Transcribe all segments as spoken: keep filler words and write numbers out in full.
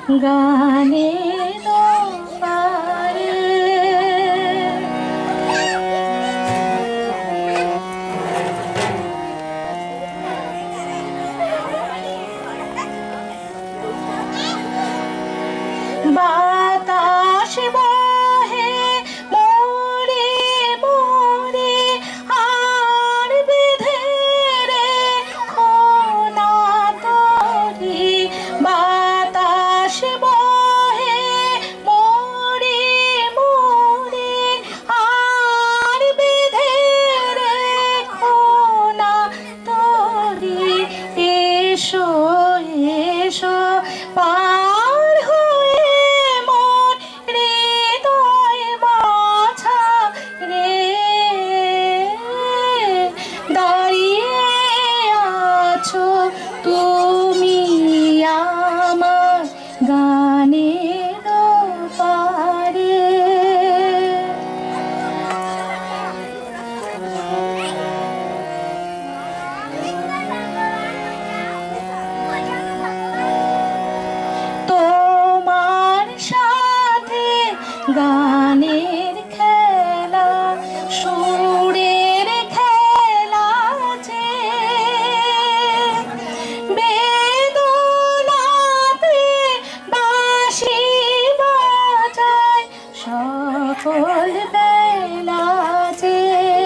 গানের পারে বাতাস বহে মোরে মোরে আর বেঁধে রেখো না তরি বাতাস বহে মোরে মোরে আর বেঁধে রেখো না তরি এসো এসো পার হয়ে মন হৃদয় মাঝা রে দাঁড়িয়ে আছো তুমি আমার গানের পারে তোমার সাথে গানের খেলা সুরের খেলা যে বেদনাতে বাঁশি বাজায় সকল বেলা যে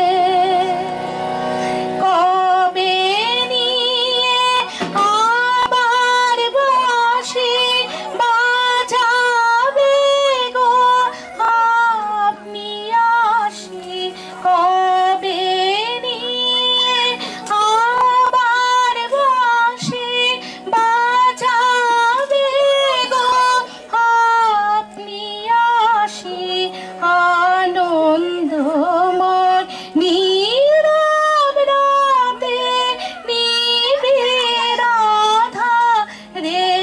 কবে নিয়ে আবার বাঁশি বাজাবে গো আপনি আসি কবে নিয়ে আবার বাঁশি বাজাবে গো আপনি আসি আনন্দময় নীরব রাতে নিবিড় আধারে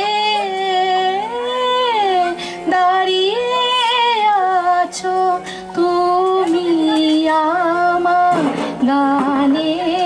দাঁড়িয়ে আছো তুমি আমার গানে